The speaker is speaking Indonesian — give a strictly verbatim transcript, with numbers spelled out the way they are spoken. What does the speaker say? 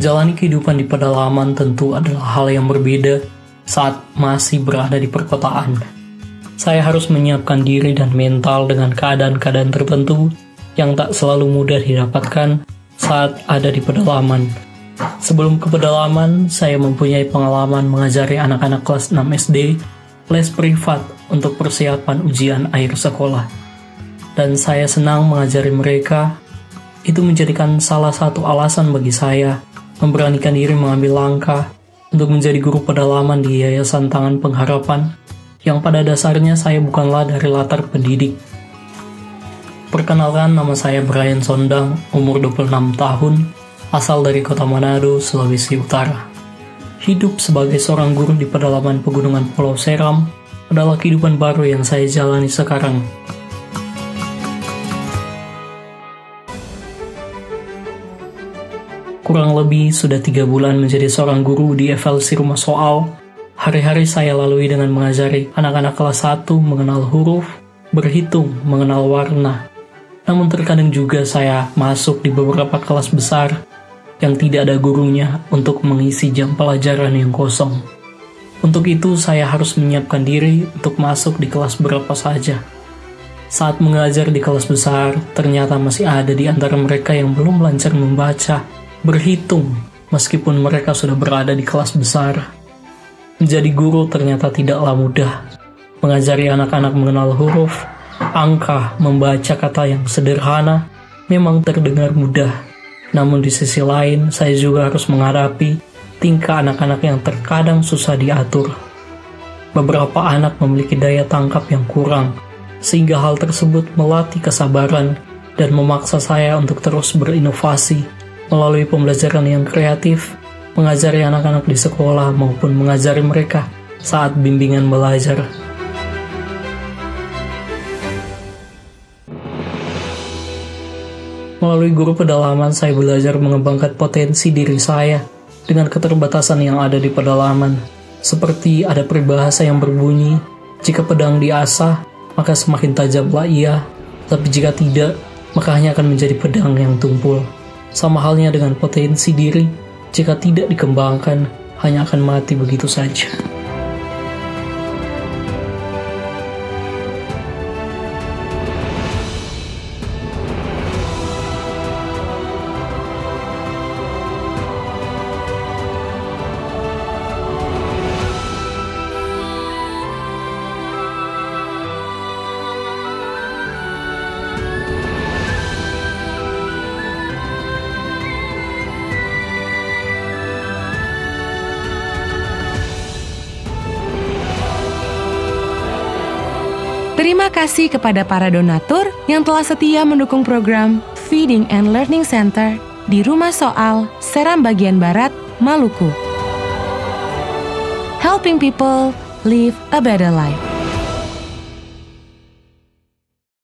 Menjalani kehidupan di pedalaman tentu adalah hal yang berbeda saat masih berada di perkotaan. Saya harus menyiapkan diri dan mental dengan keadaan-keadaan tertentu yang tak selalu mudah didapatkan saat ada di pedalaman. Sebelum ke pedalaman, saya mempunyai pengalaman mengajari anak-anak kelas enam S D les privat untuk persiapan ujian akhir sekolah. Dan saya senang mengajari mereka. Itu menjadikan salah satu alasan bagi saya memberanikan diri mengambil langkah untuk menjadi guru pedalaman di Yayasan Tangan Pengharapan, yang pada dasarnya saya bukanlah dari latar pendidik. Perkenalkan, nama saya Brian Sondang, umur dua puluh enam tahun, asal dari kota Manado, Sulawesi Utara. Hidup sebagai seorang guru di pedalaman pegunungan Pulau Seram adalah kehidupan baru yang saya jalani sekarang. Kurang lebih sudah tiga bulan menjadi seorang guru di F L C Rumah Soal. Hari-hari saya lalui dengan mengajari anak-anak kelas satu mengenal huruf, berhitung, mengenal warna. Namun terkadang juga saya masuk di beberapa kelas besar yang tidak ada gurunya untuk mengisi jam pelajaran yang kosong. Untuk itu saya harus menyiapkan diri untuk masuk di kelas berapa saja. Saat mengajar di kelas besar, ternyata masih ada di antara mereka yang belum lancar membaca, berhitung, meskipun mereka sudah berada di kelas besar. Menjadi guru ternyata tidaklah mudah. Mengajari anak-anak mengenal huruf, angka, membaca kata yang sederhana memang terdengar mudah. Namun di sisi lain, saya juga harus menghadapi tingkah anak-anak yang terkadang susah diatur. Beberapa anak memiliki daya tangkap yang kurang, sehingga hal tersebut melatih kesabaran dan memaksa saya untuk terus berinovasi melalui pembelajaran yang kreatif, mengajari anak-anak di sekolah maupun mengajari mereka saat bimbingan belajar. Melalui guru pedalaman, saya belajar mengembangkan potensi diri saya dengan keterbatasan yang ada di pedalaman. Seperti ada peribahasa yang berbunyi, jika pedang diasah, maka semakin tajamlah ia, tapi jika tidak, maka hanya akan menjadi pedang yang tumpul. Sama halnya dengan potensi diri, jika tidak dikembangkan, hanya akan mati begitu saja. Terima kasih kepada para donatur yang telah setia mendukung program Feeding and Learning Center di Rumah Soal, Seram Bagian Barat, Maluku. Helping people live a better life.